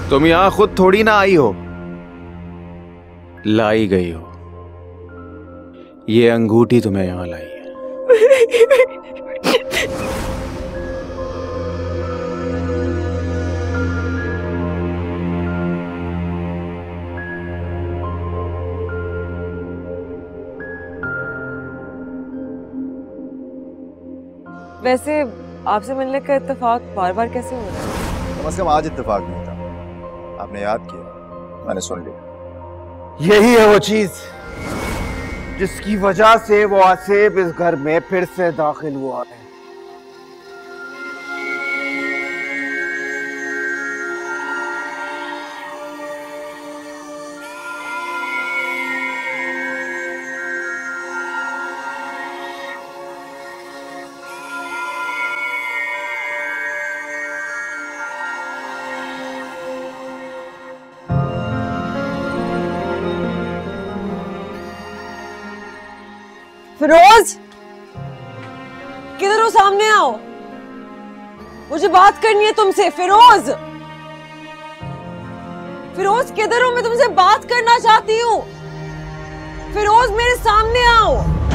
तुम यहां खुद थोड़ी ना आई हो, लाई गई हो। ये अंगूठी तुम्हें यहां लाई है। वैसे आपसे मिलने का इत्तेफाक बार बार कैसे हो रहा है? कम से कम आज इत्तेफाक नहीं था। आपने याद किया, मैंने सुन लिया। यही है वो चीज जिसकी वजह से वो आसिफ इस घर में फिर से दाखिल हुआ है। फिरोज, किधर हो? सामने आओ, मुझे बात करनी है तुमसे। फिरोज, फिरोज किधर हो? मैं तुमसे बात करना चाहती हूँ। फिरोज मेरे सामने आओ।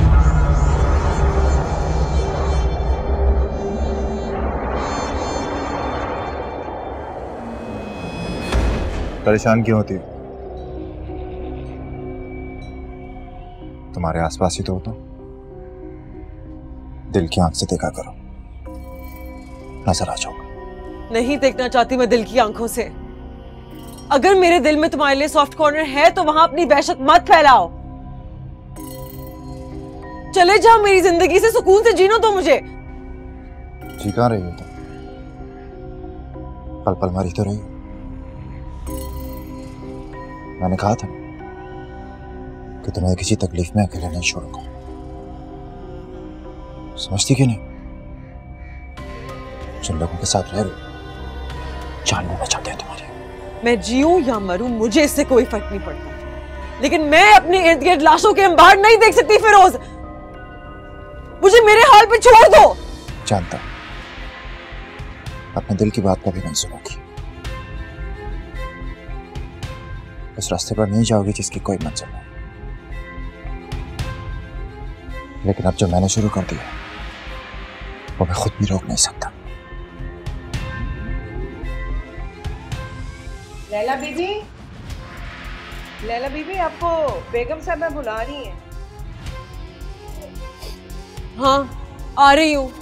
परेशान क्यों होती हो? तुम्हारे आसपास ही तो होता हूं। दिल की आंख से देखा करो, नजर आ जाऊंगा। नहीं देखना चाहती मैं दिल की आंखों से। अगर मेरे दिल में तुम्हारे लिए सॉफ्ट कॉर्नर है तो वहां अपनी दहशत मत फैलाओ। चले जाओ, मेरी जिंदगी से सुकून से जीनो तो मुझे। जी कहां रही हो तुम? पल पल मरी तो रही हो। मैंने कहा था कि तुम्हें किसी तकलीफ में अकेले नहीं छोड़ूंगा। समझती क्यों नहीं? जिन लोगों के साथ रह रहे हो जान लेना चाहते हैं तुम्हारी। मैं जीऊं या मरूं मुझे इससे कोई फर्क नहीं पड़ता, लेकिन मैं अपने इर्द गिर्द लाशों के अंबार नहीं देख सकती। फिरोज, मुझे मेरे हाल पे छोड़ दो। जानता अपने दिल की बात कभी नहीं सुनोगी। उस रास्ते पर नहीं जाओगी जिसकी कोई मंजिल नहीं। लेकिन अब जो मैंने शुरू कर दिया वो मैं खुद भी रोक नहीं सकता। लैला बीबी, लैला बीबी, आपको बेगम साहबा बुला रही हैं। हाँ, आ रही हूँ।